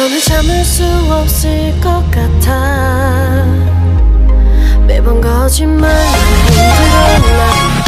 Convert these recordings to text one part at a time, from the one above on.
더는 참을 수 없을 것 같아. 매번 거짓말로 흔들어 나.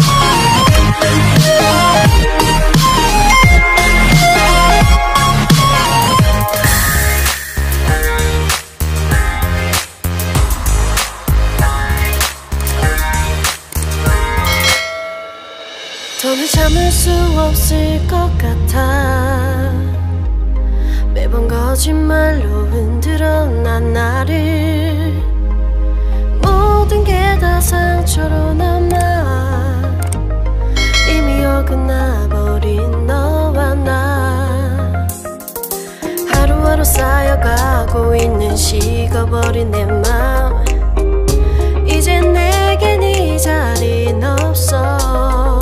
더는 참을 수 없을 것 같아. 매번 거짓말로 흔들어 난 나를. 모든 게 다 상처로 남아 이미 어긋나버린 너와 나. 하루하루 쌓여가고 있는 식어버린 내 맘. 이젠 내겐 이 자리는 없어.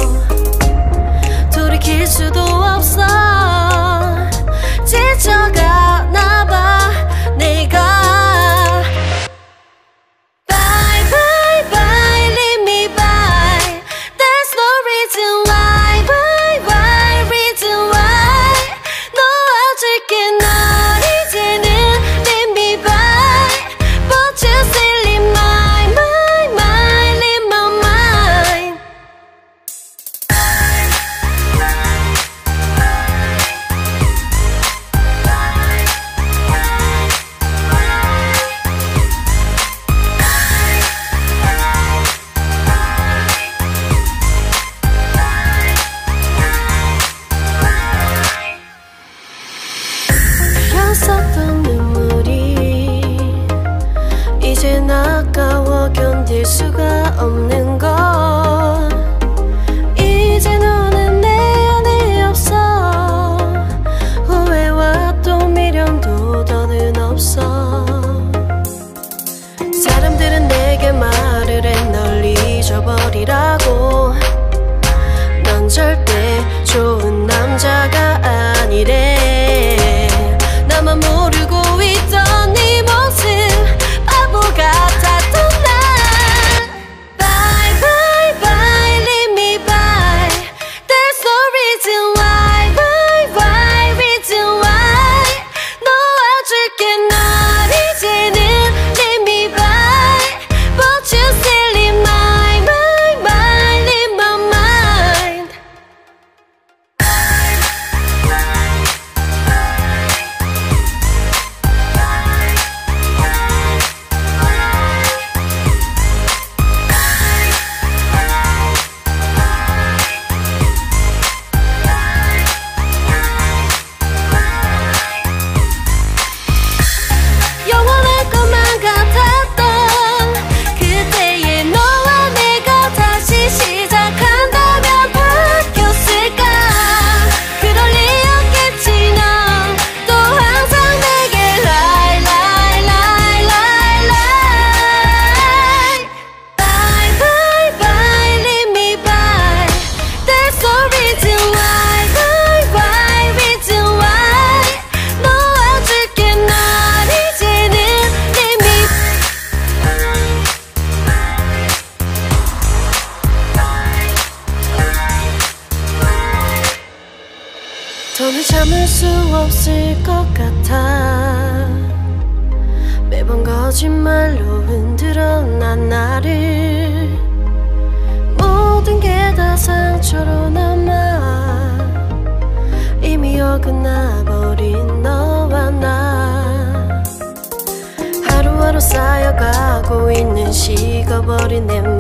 돌이킬 수도 없어. 지쳐가나봐 내가. Bye bye bye leave me by. There's no reason why. Bye bye reason why. 놓아줄게 널 이제는 leave me by. But you still leave my mind leave my mind. 흘렸었던 눈물이 이젠 아까워 견딜 수가 없는 것. 이제 너는 내 안에 없어. 후회와 또 미련도 더는 없어. 사람들은 내게 말을 해 널 잊어버리라고. 넌 절대 좋은 남자가 아니래. 나만 모르고 있던 네 모습 바보 같았던 난. Bye bye bye leave me by. There's no reason why. Bye bye reason why. 놓아줄게 널 이제는 leave me by. But you still leave my mind leave my mind. 영원할 것만 같았던 그때의 너와 내가 다시 시작한다면 바뀌었을까. 그럴 리 없겠지. 넌 또 항상 내게 lie lie lie lie lie. Bye bye bye leave me by. There's no reason why. Bye bye reason why. 놓아줄게 널 이제는 leave me. 더는 참을 수 없을 것 같아. 매번 거짓말로 흔들어 난 나를. 모든 게 다 상처로 남아 이미 어긋나버린 너와 나. 하루하루 쌓여가고 있는 식어버린 내 맘.